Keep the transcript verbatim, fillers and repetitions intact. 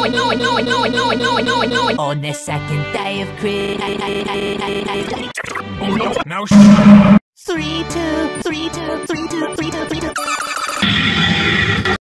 On the second day of Christmas. Oh no, now sh- Three, two, three, two, three, two, three, two, three, two.